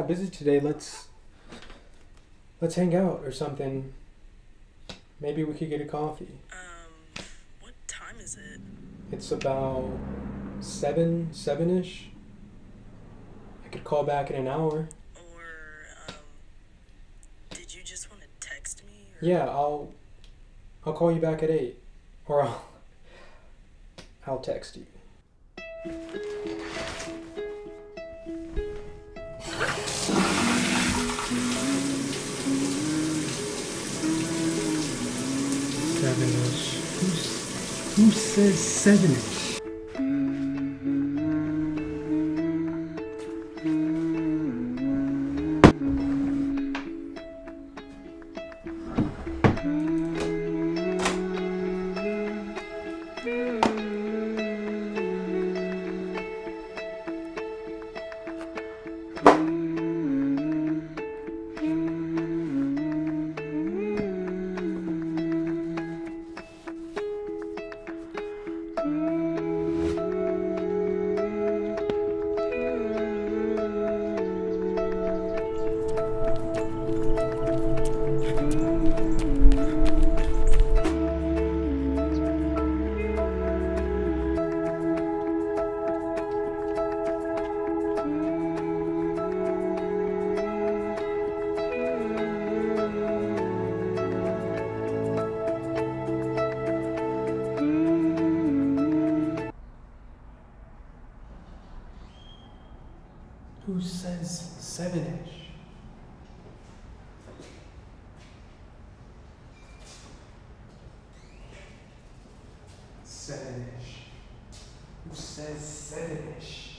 got busy today. Let's hang out or something. Maybe we could get a coffee. What time is it? It's about 7-ish. I could call back in an hour. Or, did you just want to text me? Or... Yeah, I'll call you back at 8. Or I'll text you. Seven-ish. Who says 7-ish? Who says 7-ish? Seven-ish. Who says 7-ish?